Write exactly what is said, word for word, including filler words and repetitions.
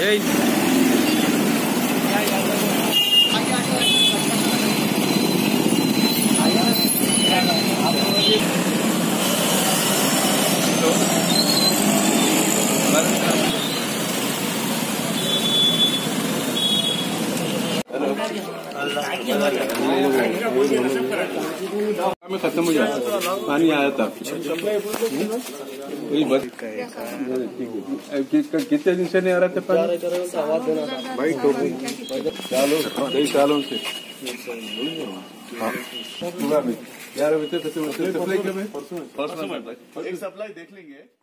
में खत्म हो जाता पानी आया था वही बस। कितने दिन से नहीं आ रहा था पानी भाई? तो सालों कई सालों से पूरा ग्यारह बजे सप्लाई एक सप्लाई देख लेंगे।